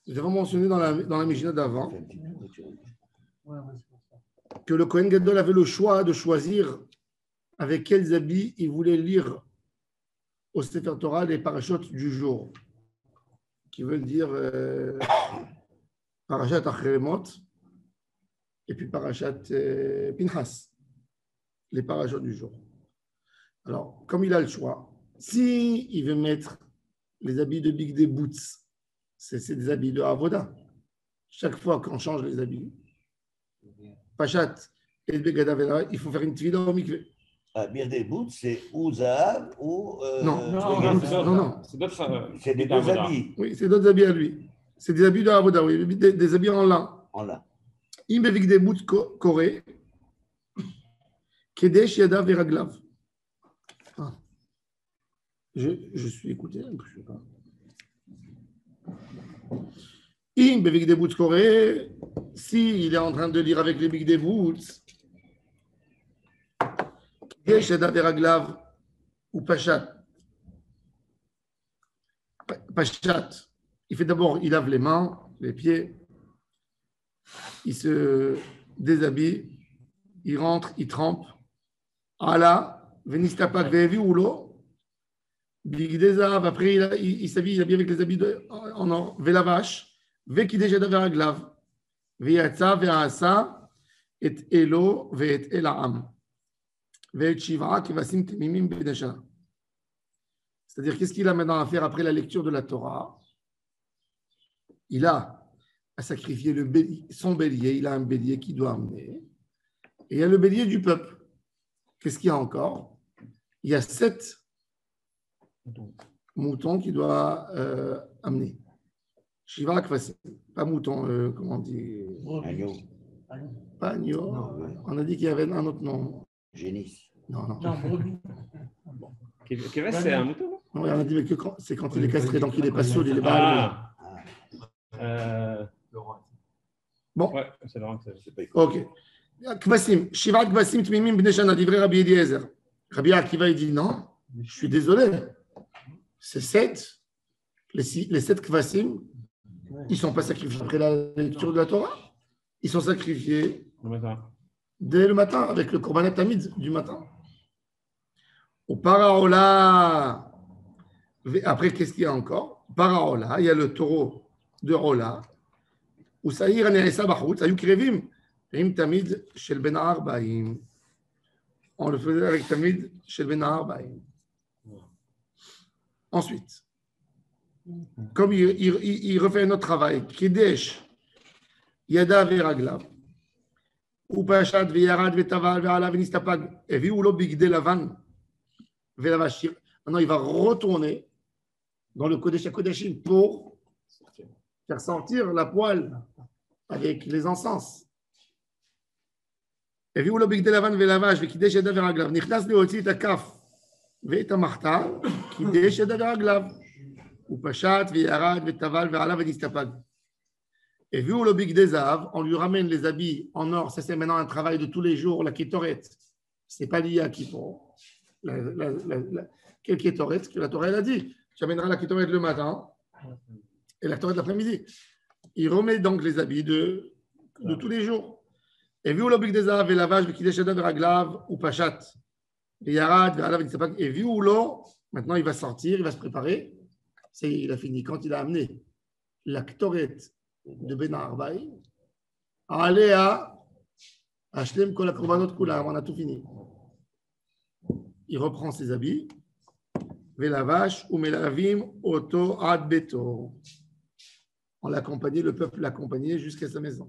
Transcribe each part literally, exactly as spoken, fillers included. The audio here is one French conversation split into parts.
Nous avons mentionné dans la, dans la Mishnah d'avant que le Kohen Gadol avait le choix de choisir avec quels habits il voulait lire au Sefer Torah les parachutes du jour, qui veulent dire euh, parachat Achremot et puis parachat euh, Pinchas, les parachutes du jour. Alors, comme il a le choix, si il veut mettre les habits de Big Day Boots, c'est, c'est des habits de Avoda. Chaque fois qu'on change les habits, Pachat et Begada, il faut faire une tvila au mikveh. Ah, Big Day Boots, c'est ou Zahav ou. Euh, non, non, non, c'est non, non. C'est d'autres. Euh, c'est des deux habits. Oui, c'est d'autres habits à lui. C'est des habits de Avoda, oui, des, des habits en lin. En lin. Il met Big Day Boots coré, Kedesh Yada Veraglav. Ah. Je, je suis écouté, je ne sais pas. Im Bevik des Boots Corée, si il est en train de lire avec les Big des Boots, Yesh Veraglav ou Pachat. Pachat, il fait d'abord, il lave les mains, les pieds, il se déshabille, il rentre, il trempe. Allah, Venistapak Vevi ou l'eau. Big Desav, après il, il, il s'habille, il habille avec les habits de, en or, Velavash, Vekidesh Veraglav, Veyatsa, Veasa, et Elo, Veet Elaam, Veet Shivra, Kivasim Temimim Bedesha. C'est-à-dire, qu'est-ce qu'il a maintenant à faire après la lecture de la Torah? Il a à sacrifier le bélier, son bélier, il a un bélier qu'il doit amener, et il y a le bélier du peuple. Qu'est-ce qu'il y a encore? Il y a sept mouton qui doit euh, amener. Shiva Kvasim, pas mouton, euh, comment on dit? Agneau. Pas agneau. On a dit qu'il y avait un autre nom. Génis. Non, non. Non, brebis. Keves, c'est un mouton? Non, on a dit mais que quand, c'est quand il est castré, donc il n'est pas saoul, il est pas ah. Euh... Bon. Ouais, c'est Laurent. Ok. Kvasim, Shiva Kvasim Tmimim Bneshana, livré Rabbi Eliezer. Rabbi Akiva, il dit non, je suis désolé. C'est sept, les, six, les sept kvasim, ils ne sont pas sacrifiés après la lecture de la Torah. Ils sont sacrifiés le matin. Dès le matin, avec le korbanat tamid du matin. Au paraola, après, qu'est-ce qu'il y a encore? Paraola, il y a le taureau de Rola. Ou saïr aneresa bachout, ayuk revim, rim tamid shel ben arbaim. On le faisait avec tamid shel ben arbaim. Ensuite, comme il, il, il refait un autre travail, Kidesh, Yada Veraglav, Upashat Veyarad Vetaval Ve'ala Venistapag, et Viulo Bigde Lavan, Velavashir. Maintenant, il va retourner dans le Kodesh HaKodeshim pour faire sortir la poêle avec les encens. Et Viulo Bigde Lavan Velavash, Kidesh Yada Veraglav, Nichnas Leotzi Takaf, Ve'eta Marta, Kidesh Yada Veraglav. Ou Pachat, Veyarad, Vetaval, Ve'ala, Venistapag. Et vu le Big Desav, on lui ramène les habits en or. Ça, c'est maintenant un travail de tous les jours, la Kétoret. Ce n'est pas lié à Kippour. La, la, la, la, quelle Kétoret? Que la Torah, elle a dit. Tu amèneras la Kétoret le matin et la Kétoret l'après-midi. Il remet donc les habits de, de tous les jours. Et vu le Big Desav, et lavage, Vekideshada, Veraglav, ou Pachat, Veyarad, Ve'ala, Venistapag. Et vu l'eau, maintenant, il va sortir, il va se préparer. C'est, il a fini. Quand il a amené la Ktoret de Ben Arbaï, allez à Hashlem Kol HaKorbanot Kulam, on a tout fini. Il reprend ses habits, Velavash ou Melavim Oto Ad Beto. On l'accompagnait, le peuple l'accompagnait jusqu'à sa maison.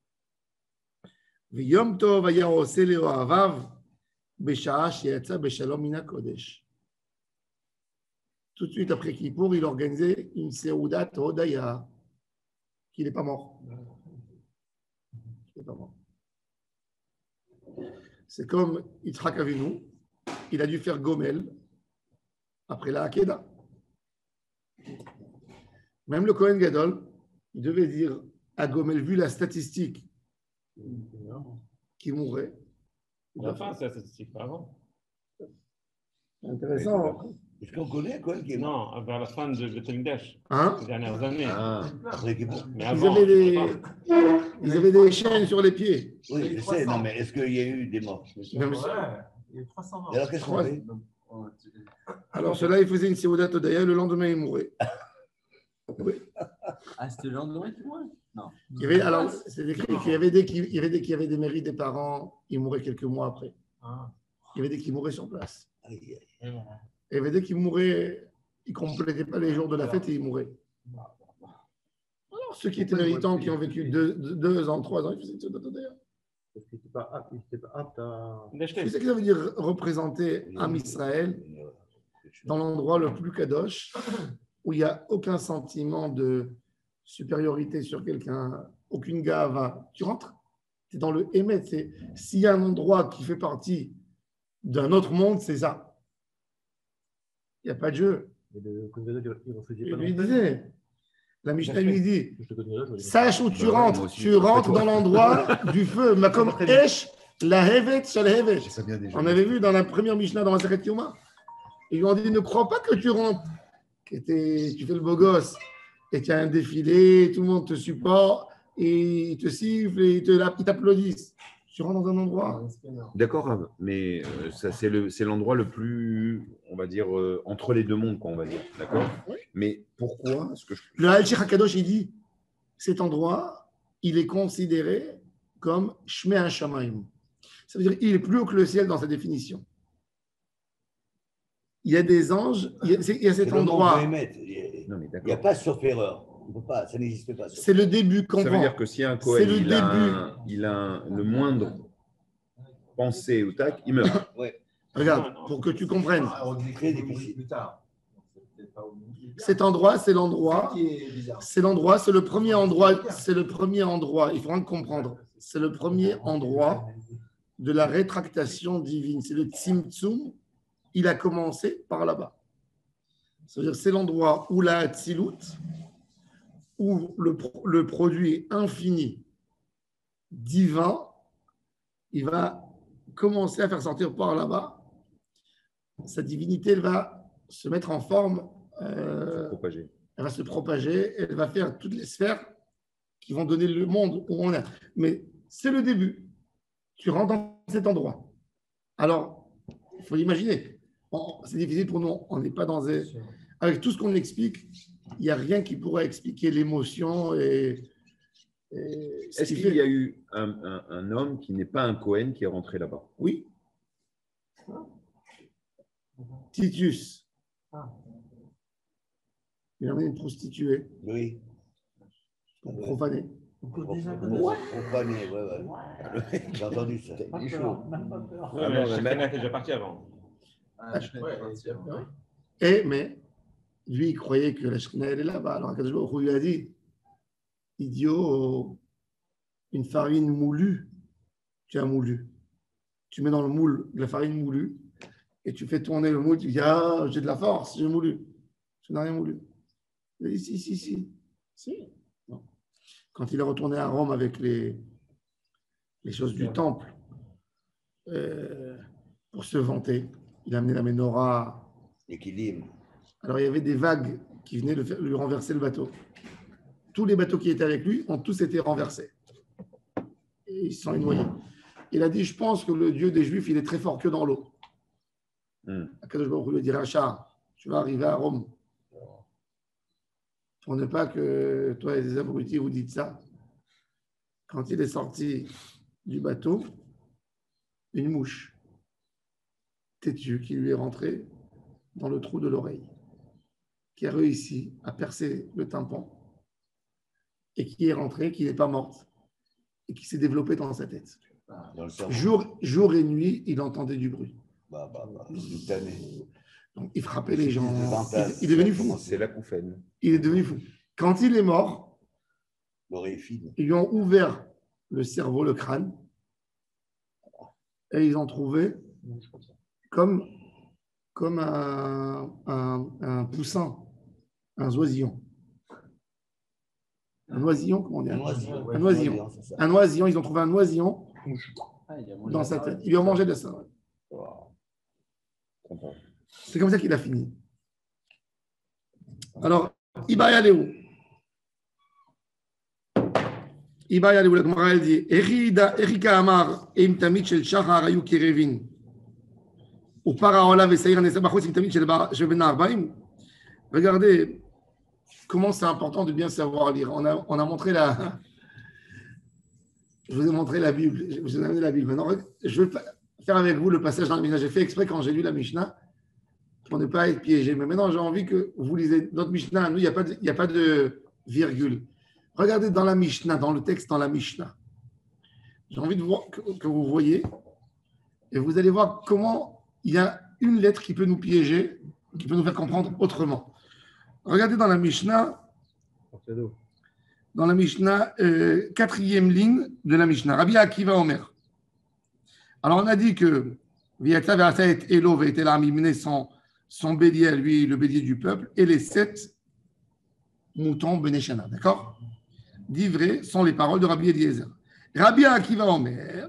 V'yom tov aya ose le'ohavav b'sha'a she'yatsa b'shalom min HaKodesh. Tout de suite après Kippour, il organisait une Seudat Hodaya, qui n'est pas mort. Il n'est pas mort. C'est comme Yitzhak Avinu, il a dû faire Gomel après la Hakeda. Même le Kohen Gadol, il devait dire à Gomel, vu la statistique qui mourrait. La fin, c'est la statistique, pas avant. Intéressant. Est-ce qu'on connaît un Cohen qui est mort? Non, vers la fin de Beth Amikdash, Hein? ces dernières années. Ah, après Kippour. Mais Ils avant, avaient, je sais des, pas. ils avaient des chaînes sur les pieds. Oui, je sais, non, mais est-ce qu'il y a eu des morts? Même Ouais, si- il y a trois cents morts. Et alors, qu'est-ce qu'on fait? Alors, ceux-là, ils faisaient une Seudat Odaya, le lendemain, ils mouraient. Oui. Ah, c'était le lendemain que moi? Non. Il y avait, alors, c'est écrit qu'il y avait des qui il y avait des qui avaient des mérites des parents, ils mouraient quelques mois après. Ah. Il y avait des qui mouraient sur place. Aïe, aïe. Et il y avait des qui mouraient, ils ne complétaient pas les jours de la fête et ils mouraient. Alors, ceux qui étaient méritants, qui ont vécu deux, deux, deux ans, trois ans, ils faisaient une Seudat Odaya. Parce qu'il n'était pas apte, il était pas apte à. Tu sais ce que ça veut dire représenter Am Israël dans l'endroit le plus kadosh, où il n'y a aucun sentiment de supériorité sur quelqu'un, aucune gava. Tu rentres, tu es dans le émet. S'il y a un endroit qui fait partie d'un autre monde, c'est ça. Il n'y a pas de jeu. Et le Kohen Gadol, il refusait Il pas lui non plus. disait, la Mishnah lui dit, Je te connais là, je vais dire. sache où tu Bah ouais, rentres, moi aussi. tu rentres dans l'endroit du feu. Mais comme Esh, la Hevet, shel Hevet. Ça vient déjà. On avait vu dans la première Mishnah dans la Masechet Yoma. Ils lui ont dit, ne crois pas que tu rentres, que t'es- tu fais le beau gosse, et tu as un défilé, tout le monde te supporte, et ils te sifflent, et ils te- ils t'applaudissent. Tu rentres dans un endroit. D'accord, Rav, mais euh, ça, c'est le- c'est l'endroit le plus, on va dire, euh, entre les deux mondes, quoi, on va dire. D'accord. Mais pourquoi est-ce que je... Le Hal-Shir HaKadosh, il dit, cet endroit, il est considéré comme Shmei HaShamayim. Ça veut dire qu'il est plus haut que le ciel dans sa définition. Il y a des anges, il y a, c'est- il y a cet C'est le monde endroit. de Hémet. Il Non, mais n'y a d'accord. pas sauf erreur. On peut pas, ça n'existe pas. sauf C'est le début, Ça veut comprends. dire que si un C'est Cohen, le il, a début. un- il a un- le moindre pensée ou tac, il meurt. Ouais, Regarde, pour que tu comprennes. Ah, on dit Très qu'on difficile. dit plus tard. C'est peut-être pas au milieu. Cet endroit, c'est l'endroit. qui est bizarre. C'est l'endroit, c'est le premier endroit, c'est le premier endroit, il faudra le comprendre. C'est le premier endroit de la rétractation divine. C'est le Tzimtzum, il a commencé par là-bas. C'est-à-dire c'est l'endroit où la Tzilut, où le, pro- le produit infini, divin, il va commencer à faire sortir par là-bas. Sa divinité, elle va se mettre en forme. euh, Propagé. elle va se propager, elle va faire toutes les sphères qui vont donner le monde où on est. Mais c'est le début. Tu rentres dans cet endroit. Alors, il faut imaginer. On- C'est difficile pour nous. On n'est pas dans un... Avec tout ce qu'on explique, il n'y a rien qui pourrait expliquer l'émotion et... et ce Est-ce qui qu'il fait- y a eu un, un- un homme qui n'est pas un Cohen qui est rentré là-bas? Oui. Titus. Il a amené une prostituée oui. pour profaner. Profané, ouais, ouais. J'ai entendu ça. Il est chaud. Ouais, mais Shekhinah était déjà parti avant. Ah, je crois que c'est vrai. Et, mais, lui, il croyait que la Shekhinah, elle est là-bas. Alors, Akadosh Baruch Hu lui a dit, idiot, une farine moulue, tu as moulu. Tu mets dans le moule de la farine moulue et tu fais tourner le moule, tu dis, ah, j'ai de la force, j'ai moulu. Je n'ai rien moulu. Il a dit, si, si, si. Si. Non. Quand il est retourné à Rome avec les, les choses du temple, euh, pour se vanter, il a amené la menorah. L'équilibre. Alors, il y avait des vagues qui venaient le faire- lui renverser le bateau. Tous les bateaux qui étaient avec lui ont tous été renversés. Et ils se sont noyés. Il a dit, je pense que le Dieu des Juifs, il est très fort que dans l'eau. Hmm. Akadosh Baruch Hu lui a dit, Racha, tu vas arriver à Rome. Pour ne pas que toi et les abrutis vous dites ça. Quand il est sorti du bateau, une mouche têtue qui lui est rentrée dans le trou de l'oreille, qui a réussi à percer le tympan et qui est rentrée, qui n'est pas morte et qui s'est développée dans sa tête. Dans le cerveau. Jour, jour et nuit, il entendait du bruit. Bah, bah, bah. Toute l'année. Donc, il frappait les gens. Des fantasmes. Il, il est devenu fou. C'est l'acouphène. Il est devenu fou. Quand il est mort, L'oreille fine. ils lui ont ouvert le cerveau, le crâne, et ils ont trouvé comme, comme un, un, un poussin, un oisillon. Un oisillon, comment on dit? Un oisillon. Un oisillon. c'est ça. Un oisillon, ils ont trouvé un oisillon Ah, il a mangé dans la sa parole. tête. Ils lui ont mangé de ça. Content. C'est comme ça qu'il a fini. Alors, Ibaya Léou. Ibaya Léou, la Gemara elle dit Erida, Erika Amar, Im Tamid Shel Shachar Ayu Kirevin. Ou Paraola Vesaïr Nesabachot, Im Tamid Shel Ben Arbaim. Regardez comment c'est important de bien savoir lire. On a, on a montré la. Je vous ai montré la Bible. Je vous ai amené la Bible. Maintenant, je vais faire avec vous le passage dans la Mishnah. J'ai fait exprès quand j'ai lu la Mishnah pour ne pas être piégé. Mais maintenant, j'ai envie que vous lisez notre Mishnah. Nous, il n'y a pas de, il n'y a pas de virgule. Regardez dans la Mishnah, dans le texte, dans la Mishnah. J'ai envie de voir, que, que vous voyez. Et vous allez voir comment il y a une lettre qui peut nous piéger, qui peut nous faire comprendre autrement. Regardez dans la Mishnah, dans la Mishnah, euh, quatrième ligne de la Mishnah. Rabbi Akiva Omer. Alors on a dit que Viata Ve'ata et Elo Ve'etel Mimne son, son bélier à lui, le bélier du peuple, et les sept moutons Beneshana. D'accord? D'ivré sont les paroles de Rabbi Eliezer. Rabbi Akiva Omer.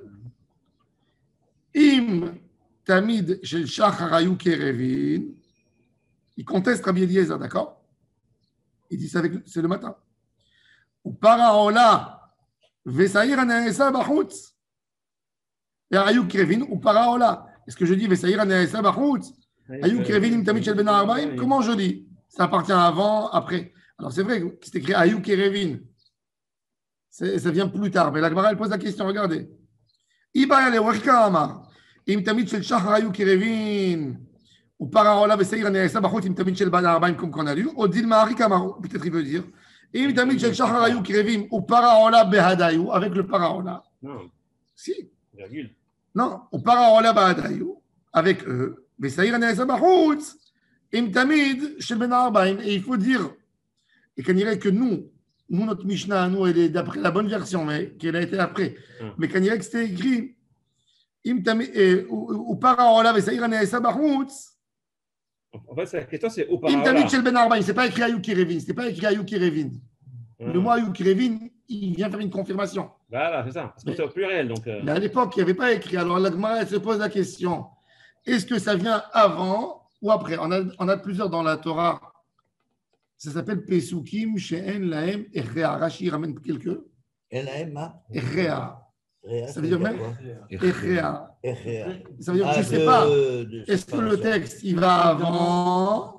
Im Tamid Shel Shachar Ayu Kerevin. Il conteste Rabbi Eliezer, d'accord? Il dit ça avec, c'est le matin. Ou paraola, vesaïr anaesa bachutz. Et ayuk krevin ou paraola. Est-ce que je dis vesaïr anaesa bachutz? Ayuk krevin im tamid shel ben arbaim. Comment je dis? Ça appartient avant, après. Alors c'est vrai que c'est écrit ayuk krevin. Ça vient plus tard. Mais la Gemara elle pose la question. Regardez. Iba le wachka amar. Im tamid shel shachar ayuk krevin. Ou paraola vesaïr anaesa bachutz im tamid shel ben arbaim comme qu'on a lu. Odil ma'arik amar. Peut-être il veut dire. Im tamid shel shachar ayuk krevin ou paraola behadayu avec le paraola. Non, Si. virgule. Non, ou paraola behadayu avec eux. Vesaïr anaesa bachutz im tamid shel ben arbaim. Et il faut dire, et qu'on dirait que nous, nous notre Mishnah, nous, elle est d'après la bonne version, mais qu'elle a été après. Hum. Mais qu'on dirait que c'était écrit im tamid ou paraola vesaïr anaesa bachutz. En fait, la question, c'est au Im tamid paraola. shel ben arbaim. C'est pas écrit ayuk kirevin. C'est pas écrit ayuk kirevin. Hum. Le mot ayuk kirevin, il vient faire une confirmation. Voilà, c'est ça. Parce que Mais- c'est au pluriel. Donc, euh, Mais à l'époque, il n'y avait pas écrit. Alors la Gemara elle se pose la question est-ce que ça vient avant ou après? On a, on a plusieurs dans la Torah. Ça s'appelle Pesukim, She'en, Lahem, Echrea. Rashi ramène quelques. L A M A Echrea. Réa, Ça veut dire même quoi Echrea. Réa. Ça veut dire, Ah, je ne sais de- pas. de Est-ce que le séparation. texte, il va avant?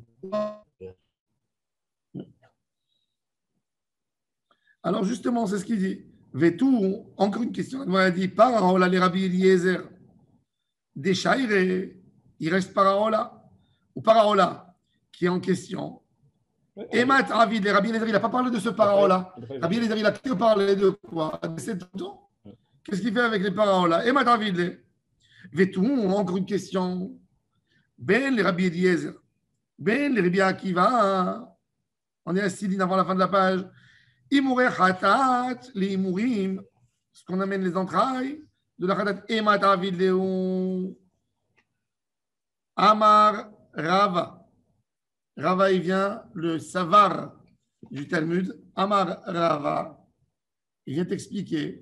Alors justement, c'est ce qu'il dit. Vetou, encore une question. On a dit, parola, les Rabbi Eliezer. Des Shaire, il reste parola. Ou parola, qui est en question. Emat Ravid, les Rabbi Eliezer, il n'a pas parlé de ce parola. Rabbi Eliezer, il a que parlé de quoi? De sept moutons. Qu'est-ce qu'il fait avec les parola? Emat Ravid, Vetou, encore une question. Ben les Rabbi Eliezer. Ben les Rabbi Akiva. On est à six lignes avant la fin de la page. Imuré Khatat, les Imurim, ce qu'on amène les entrailles de la Khatat. Emat Ravid Léon. Amar Rava. Rava, il vient, le savar du Talmud. Amar Rava. Il vient t'expliquer.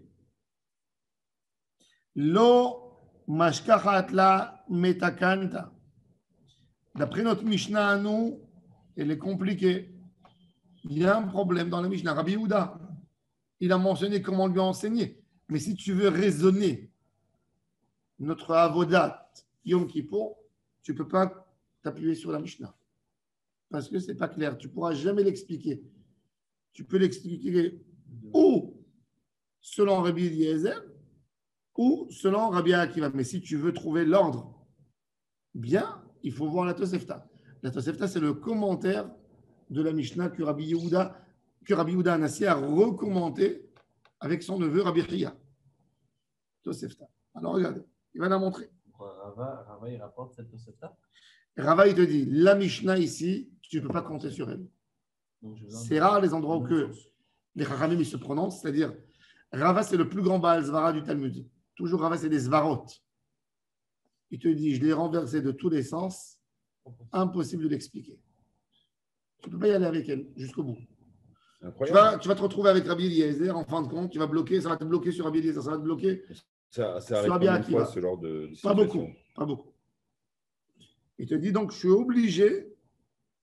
Lo mashkachat la metakanta. D'après notre Mishnah à nous, elle est compliquée. Il y a un problème dans la Mishnah. Rabbi Yehuda, il a mentionné comment lui enseigner. Mais si tu veux raisonner notre avodat Yom Kippour, tu ne peux pas t'appuyer sur la Mishnah. Parce que ce n'est pas clair. Tu ne pourras jamais l'expliquer. Tu peux l'expliquer ou selon Rabbi Eliezer ou selon Rabbi Akiva. Mais si tu veux trouver l'ordre bien, il faut voir la Tosefta. La Tosefta, c'est le commentaire de la Mishnah que Rabbi Yehuda, que Rabbi Yehuda Anassi a recommandé avec son neveu Rabbi Chia. Tosefta. Alors regardez, il va la montrer. Rava, Rava, il rapporte cette Tosefta. Rava, il te dit, la Mishnah ici, tu ne peux pas compter sur elle. Donc, j'ai besoin de- C'est rare les endroits où de que source. les Chachamim ils se prononcent, c'est-à-dire Rava, c'est le plus grand Baal Zvara du Talmud. Toujours Rava, c'est des Zvarot. Il te dit, je l'ai renversé de tous les sens, impossible de l'expliquer. Tu ne peux pas y aller avec elle jusqu'au bout. Tu Incroyable. vas, tu vas te retrouver avec Rabbi Eliezer, en fin de compte, tu vas bloquer, ça va te bloquer sur Rabbi Eliezer, ça va te bloquer. Ça, ça Sur arrive Rabbi combien de Akiva. fois ce genre de, de Pas situation? beaucoup, pas beaucoup. Il te dit donc, je suis obligé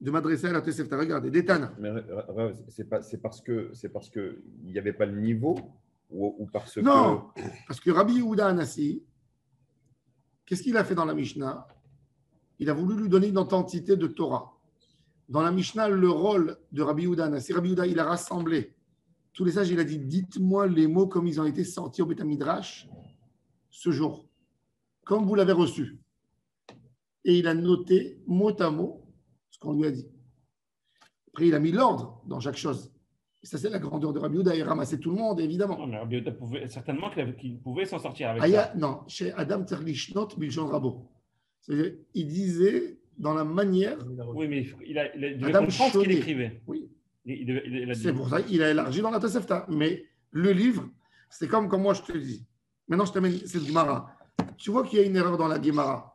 de m'adresser à la Tosefta. Regardez, Détana. Mais Rav, c'est pas, c'est parce que c'est parce que il n'y avait pas le niveau ou, ou parce Non, que parce que Rabbi Yehuda Anassi, qu'est-ce qu'il a fait dans la Mishnah? Il a voulu lui donner une identité de Torah. Dans la Mishnah, le rôle de Rabbi Yehuda Anassi, Rabbi Yehuda, il a rassemblé tous les sages, il a dit, dites-moi les mots comme ils ont été sortis au Beth Midrash ce jour, comme vous l'avez reçu. Et il a noté mot à mot ce qu'on lui a dit. Après, il a mis l'ordre dans chaque chose. Et ça, c'est la grandeur de Rabbi Yehuda. Il ramassait tout le monde, évidemment. Non, mais Rabbi Yehuda pouvait, certainement qu'il avait- qu'il pouvait s'en sortir avec Aya- ça. non, chez Adam Terlishnot Biljon Rabo. C'est-à-dire, il disait dans la manière. Oui, mais il, a, il a- il devait Adam comprendre ce qu'il Chaudet. écrivait. Oui, Il, il devait- il- il a dit- c'est pour ça qu'il a élargi dans la Tosefta. Mais le livre, c'est comme, comme moi je te le dis. Maintenant, je t'amène cette Gemara. Tu vois qu'il y a une erreur dans la Gemara.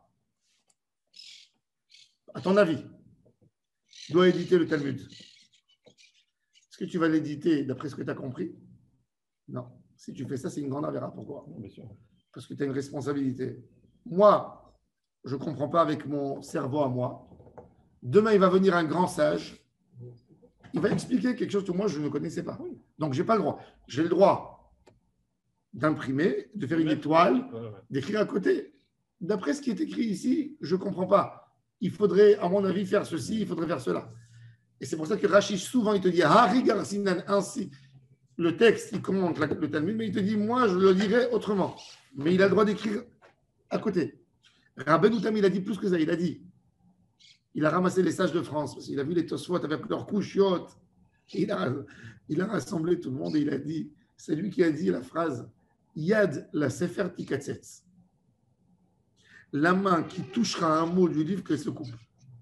À ton avis, tu dois éditer le Talmud. Est-ce que tu vas l'éditer d'après ce que tu as compris? Non. Si tu fais ça, c'est une grande avéra. Pourquoi? Bien sûr. Parce que tu as une responsabilité. Moi, je ne comprends pas avec mon cerveau à moi. Demain, il va venir un grand sage. Il va expliquer quelque chose que moi, je ne connaissais pas. Donc, je n'ai pas le droit. J'ai le droit d'imprimer, de faire une étoile, Ouais, ouais. d'écrire à côté. D'après ce qui est écrit ici, je ne comprends pas. Il faudrait, à mon avis, faire ceci, il faudrait faire cela. Et c'est pour ça que Rachid, souvent, il te dit, Hari Garsinan, ainsi. Le texte, il commente la- le Talmud, mais il te dit, moi, je le dirais autrement. Mais il a le droit d'écrire à côté. Rabbeinu Tam, il a dit plus que ça. Il a dit, il a ramassé les sages de France, parce qu'il a vu les Tosfot avec leurs couchiottes. Il a, il a rassemblé tout le monde et il a dit, c'est lui qui a dit la phrase, Yad la Sefer Tikatzetz. La main qui touchera un mot du livre qu'elle se coupe.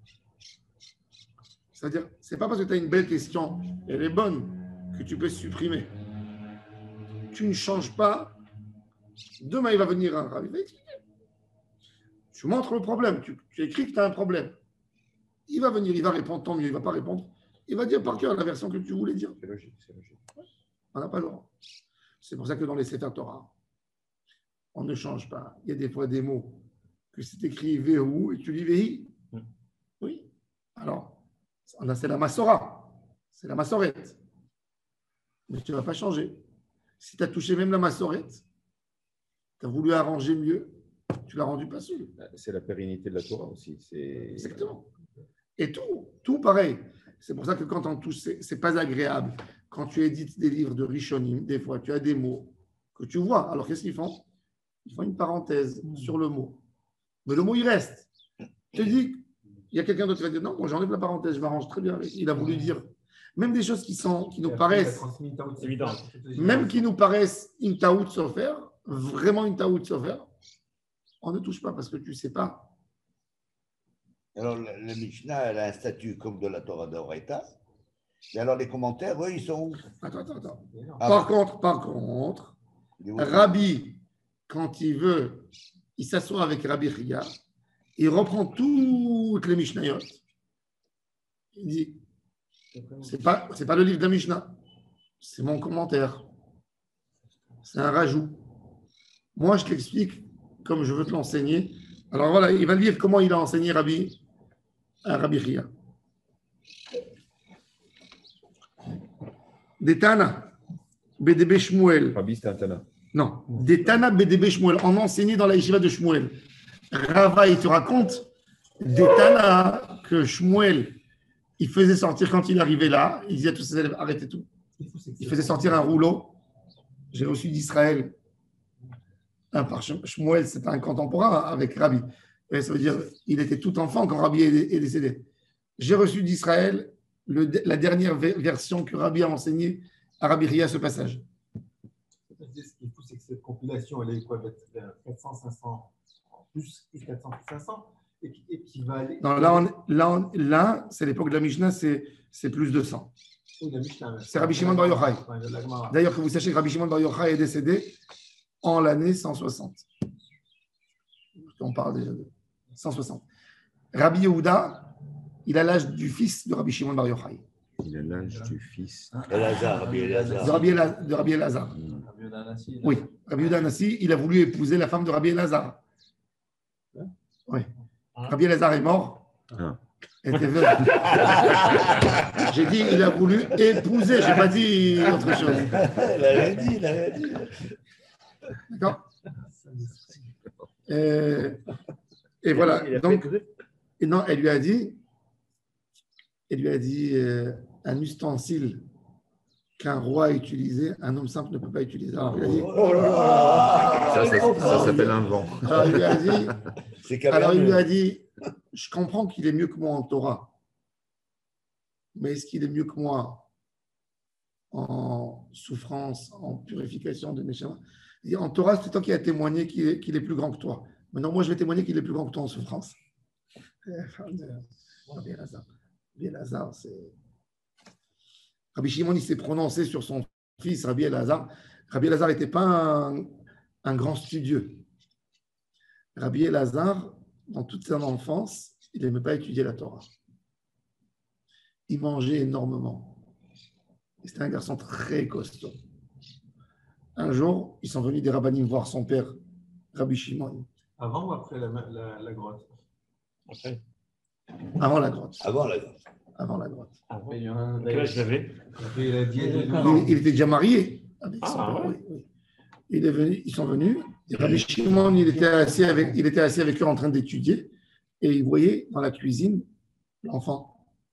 C'est-à-dire, c'est pas parce que tu as une belle question, elle est bonne, que tu peux supprimer. Tu ne changes pas. Demain, il va venir un rabbi, il va expliquer. Tu montres le problème, tu, tu écris que tu as un problème. Il va venir, il va répondre, tant mieux, il ne va pas répondre. Il va dire par cœur la version que tu voulais dire. c'est logique, c'est logique. On n'a pas le droit. C'est pour ça que dans les Sefer Torah, on ne change pas. Il y a des fois des mots que c'est écrit Vehu et tu lis Vehi. Oui. Alors, on a- c'est la Massora. C'est la Massorette. Mais tu ne vas pas changer. Si tu as touché même la Massorette, tu as voulu arranger mieux, tu l'as rendu pas sûr. C'est la pérennité de la Torah aussi. C'est Exactement. Et tout, tout pareil. C'est pour ça que quand on touche, c'est, c'est pas agréable. Quand tu édites des livres de Rishonim, des fois, tu as des mots que tu vois. Alors, qu'est-ce qu'ils font? Ils font une parenthèse sur le mot. Mais le mot, il reste. Tu te dis, il y a quelqu'un d'autre qui va dire, non, moi, j'enlève la parenthèse, je m'arrange très bien avec. Il a voulu dire, même des choses qui, sont, qui nous paraissent, Évident. même qui nous paraissent une taout sofer, vraiment une taout sofer, on ne touche pas parce que tu ne sais pas. Alors, la, la Mishnah, elle a un statut comme de la Torah d'Oraita. Et alors, les commentaires, eux, ils sont où? Attends, attends, attends. Ah, Par contre, par contre, il est où? Rabbi, quand il veut, il s'assoit avec Rabbi Chia, il reprend toutes les Mishnayot. Il dit, c'est pas, c'est pas le livre de la Mishnah, c'est mon commentaire. C'est un rajout. Moi, je t'explique comme je veux te l'enseigner. Alors voilà, il va lire comment il a enseigné Rabbi, à Rabbi Chia. Des Tana, B D B Shmuel. Rabbi, c'était un Tana. Non, des Tana B D B Shmuel, on enseignait dans la yeshiva de Shmuel. Rava, il te raconte des Tana que Shmuel, il faisait sortir quand il arrivait là, il disait à tous ses élèves, arrêtez tout. Il faisait sortir un rouleau. J'ai reçu d'Israël un par Shmuel, c'est un contemporain avec Rabbi. Et ça veut dire il était tout enfant quand Rabbi est est décédé. J'ai reçu d'Israël le- la dernière ve- version que Rabbi a enseignée à Rabbi Chia, ce passage. Ce qui est fou, c'est que cette compilation, elle est quoi, vers quatre cents, cinq cents, plus, plus quatre cents, plus cinq cents, et qui, et qui va aller. Non, là, on- là, on- là, c'est l'époque de la Mishnah, c'est c'est plus de cent. Oui, la Mishnah, C'est Rabbi Shimon Bar Yochai. Ouais, de la Gemara. D'ailleurs, que vous sachiez que Rabbi Shimon Bar Yochai est décédé en l'année cent soixante. On parle déjà de cent soixante. Rabbi Yehuda, il a l'âge du fils de Rabbi Shimon Bar Yochai, Il a l'âge du fils. Elazar, Rabbi de Elazar. Rabbi, Ela- de Rabbi Elazar. Rabbi Yehuda Anassi, Oui, Rabbi Yehuda Anassi, il a voulu épouser la femme de Rabbi Elazar. Oui. Rabbi Elazar est mort. Ah. Elle était veuve. J'ai dit, il a voulu épouser, je n'ai pas dit autre chose. Il a rien dit, il a rien dit. D'accord. Euh, Et voilà. Il a fait Donc, épouser. et non, elle lui a dit, elle lui a dit euh, un ustensile qu'un roi utilisait, un homme simple ne peut pas utiliser. Alors, il a dit, Oh là là. Ça, ça, ça s'appelle un vent. alors, il lui a dit, C'est alors il lui a caverneux. dit, je comprends qu'il est mieux que moi en Torah, mais est-ce qu'il est mieux que moi en souffrance, en purification de Neshama? Il dit, en Torah, c'est toi qui as témoigné qu'il est, qu'il est plus grand que toi. Maintenant, moi, je vais témoigner qu'il est plus grand que toi en souffrance. Rabbi Elazar, Rabbi Elazar, c'est... Rabbi Shimon, il s'est prononcé sur son fils, Rabbi Elazar. Rabbi Elazar n'était pas un, un grand studieux. Rabbi Elazar, dans toute son enfance, il n'aimait pas étudier la Torah. Il mangeait énormément. Et c'était un garçon très costaud. Un jour, ils sont venus des rabbinim voir son père, Rabbi Shimon, Avant ou après la, la, la grotte? Après. avant la grotte. Avant la Avant la grotte. Avant. Il y a un- Quel âge il avait? Et il a dit, Il, il était déjà marié avec son Ah, père, ouais. oui, oui. Il est venu, ils sont venus. Et Rabbi Shimon, il était assis avec, il était assis avec eux en train d'étudier. Et il voyait dans la cuisine l'enfant.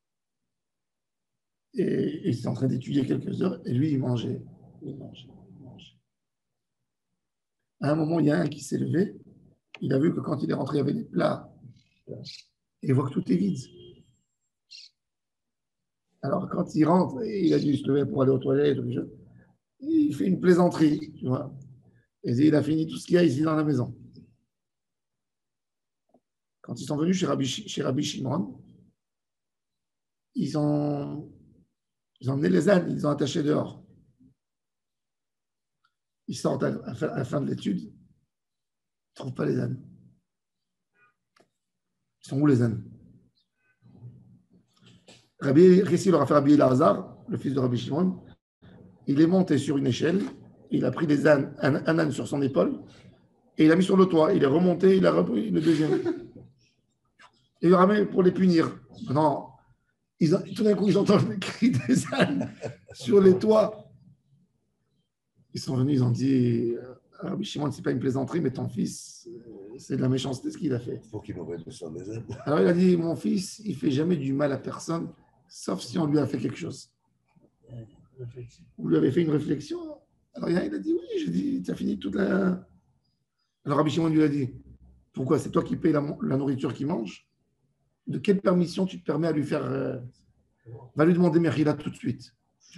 Et, et il était en train d'étudier quelques heures. Et lui, il mangeait. Il mangeait, il mangeait. À un moment, il y a un qui s'est levé. Il a vu que quand il est rentré, il y avait des plats. Et il voit que tout est vide. Alors, quand il rentre, il a dû se lever pour aller aux toilettes. Il fait une plaisanterie, tu vois. Et il a fini tout ce qu'il y a ici dans la maison. Quand ils sont venus chez Rabbi, chez Rabbi Shimon, ils ont, ils ont emmené les ânes, ils les ont attachés dehors. Ils sortent à la fin, à la fin de l'étude, ils ne trouvent pas les ânes. Ils sont où les ânes? Rabbi, Récit leur a fait Rabbi Elazar, le fils de Rabbi Shimon. Il est monté sur une échelle, il a pris des ânes, un, un âne sur son épaule, et il l'a mis sur le toit. Il est remonté, il a repris le deuxième. Et il le ramène pour les punir. Non, ils ont, tout d'un coup, ils entendent les cris des ânes sur les toits. Ils sont venus, ils ont dit, Rabbi Shimon, ce n'est pas une plaisanterie, mais ton fils, c'est de la méchanceté ce qu'il a fait. Il faut qu'il nous redescende les ailes. Alors il a dit, mon fils, il ne fait jamais du mal à personne, sauf si on lui a fait quelque chose. Vous lui avez fait une réflexion. Alors il a dit, oui, j'ai dit, tu as fini toute la... Alors Rabbi Shimon lui a dit, pourquoi? C'est toi qui payes la, la nourriture qu'il mange? De quelle permission tu te permets à lui faire... Euh... Va lui demander Mechila tout de suite.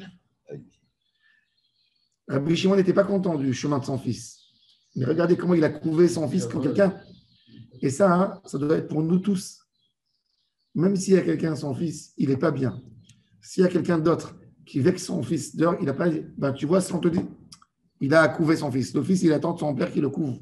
Rabbi Shimon n'était pas content du chemin de son fils. Mais regardez comment il a couvé son fils quand quelqu'un... Et ça, hein, ça doit être pour nous tous. Même s'il y a quelqu'un, son fils, il n'est pas bien. S'il y a quelqu'un d'autre qui vexe son fils dehors, il n'a pas... Ben, tu vois ce qu'on te dit? Il a couvé son fils. Le fils, il attend de son père qui le couvre.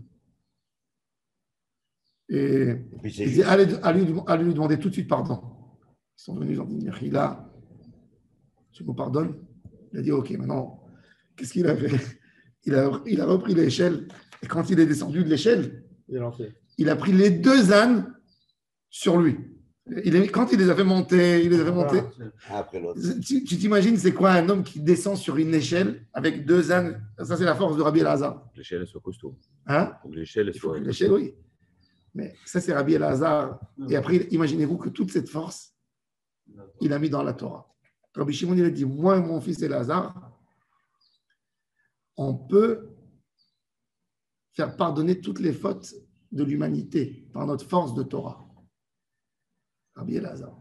Et, Et il dit, allez, allez, allez lui demander tout de suite pardon. Ils sont venus, ils ont dit, Mechila, tu me pardonnes? Il a dit, ok, maintenant, qu'est-ce qu'il a fait? Il a, il a repris l'échelle, et quand il est descendu de l'échelle, Il est lancé. il a pris les deux ânes sur lui. Il est, quand il les a fait monter, il les a fait monter. Après l'autre. Tu, tu t'imagines, c'est quoi un homme qui descend sur une échelle avec deux ânes? Ça, c'est la force de Rabbi Elazar. L'échelle, elle soit costaud. Hein? Faut que l'échelle, elle Il faut soit. que l'échelle, oui. Mais ça, c'est Rabbi Elazar. Et après, imaginez-vous que toute cette force, il a mis dans la Torah. Rabbi Shimon, il a dit, moi et mon fils Elazar, on peut faire pardonner toutes les fautes de l'humanité par notre force de Torah. Rabbi Elazar.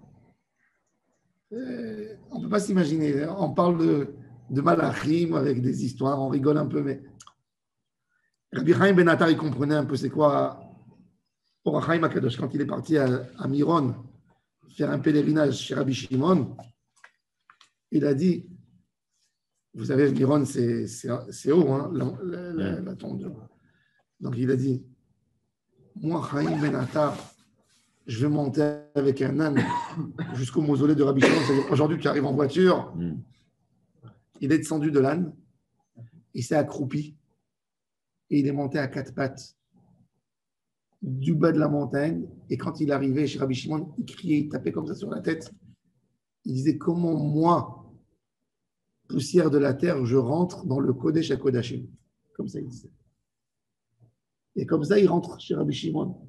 Et on ne peut pas s'imaginer. On parle de, de Malachim avec des histoires, on rigole un peu, mais Rabbi Chaim Ben Attar, il comprenait un peu c'est quoi Or Chaim Akadosh, quand il est parti à, à Miron faire un pèlerinage chez Rabbi Shimon, il a dit, vous savez, Miron, c'est, c'est, c'est haut, hein, la, la, la, la tombe. Donc il a dit, moi, Chaim Ben Attar, je vais monter avec un âne jusqu'au mausolée de Rabbi Shimon. C'est-à-dire aujourd'hui, tu arrives en voiture. Mm. Il est descendu de l'âne, il s'est accroupi et il est monté à quatre pattes du bas de la montagne. Et quand il arrivait chez Rabbi Shimon, il criait, il tapait comme ça sur la tête. Il disait, comment moi, poussière de la terre, je rentre dans le Kodesh à Kodashim. Comme ça, il disait. Et comme ça, il rentre chez Rabbi Shimon.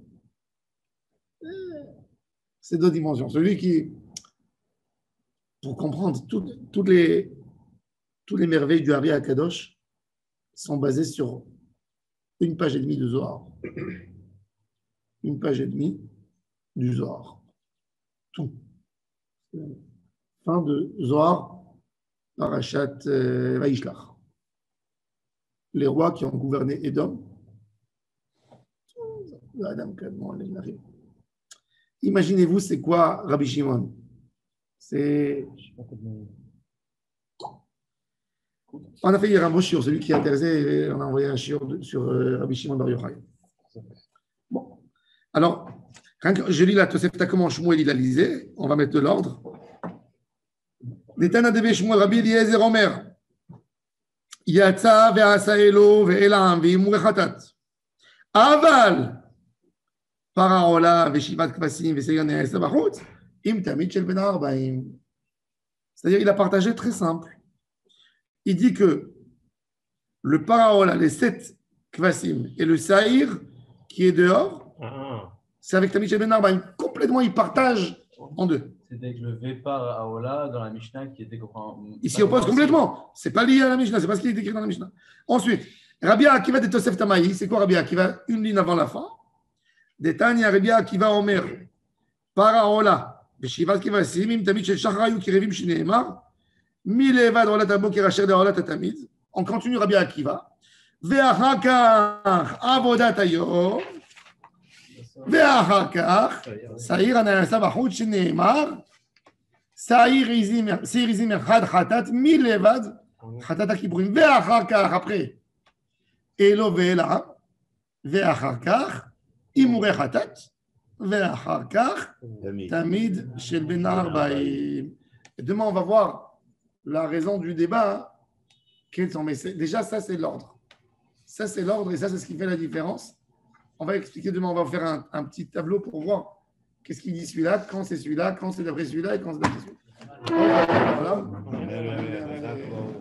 C'est deux dimensions. Celui qui, pour comprendre toutes, toutes les, toutes les merveilles du Hari HaKadosh, sont basées sur une page et demie de Zohar. Une page et demie du Zohar. Tout. Fin de Zohar, Parashat euh, Vaishlach. Les rois qui ont gouverné Édom. Imaginez-vous, c'est quoi Rabbi Shimon? C'est. On a fait hier un beau shiur, celui qui a intéressé, on a envoyé un shiur sur euh, Rabbi Shimon Bar Yochai. Bon. Alors, je lis la Tosefta comment Shmuel il a lisé, on va mettre de l'ordre. Netana deve Shmuel Rabbi Eliezer Omer. Yatsa ve'asa elo ve'elam ve'imure chatat. Aval. Paraola ve'shivat kvasim ve'segan ne'esa bachutz. Im tamid shel ben arba'im. C'est-à-dire, il a partagé très simple. Il dit que le paraola, les sept kvasim et le saïr qui est dehors, Ah, c'est avec tamid shel ben arba'im. Complètement, il partage en deux. C'était avec le Vepar Aola dans la Mishnah qui était compréhensible. Il s'y oppose complètement. Ce n'est pas lié à la Mishnah, ce n'est pas ce qui est écrit dans la Mishnah. Ensuite, Rabbi Akiva de Tosef Tamaï, c'est quoi Rabbi Akiva? Une ligne avant la fin. Détania Rabbi Akiva Omer, Paraola, Beshivat Kiva Simim, Tamid Shel Shachrayu Kirevim Shineemar, Milevad Olat Abokir Asher de Olat Tamid. On continue Rabbi Akiva. Ve'achakar Avodat Ayom. ואחר כך, שעיר הנעשה בחוץ שנאמר, שעיר עזים אחד חטאת מלבד חטאת הכיפורים, ואחר כך, אחרי, אלו ואלה, ואחר כך, הימורי חטאת, ואחר כך, תמיד של בן ארבעים. Et demain, on va voir la raison du débat. Quels sont mes... Déjà, ça, c'est l'ordre. Ça, c'est l'ordre et ça, c'est ce qui fait la différence. On va expliquer demain, on va faire un, un petit tableau pour voir qu'est-ce qu'il dit celui-là, quand c'est celui-là, quand c'est d'après celui-là et quand c'est d'après celui-là. Voilà.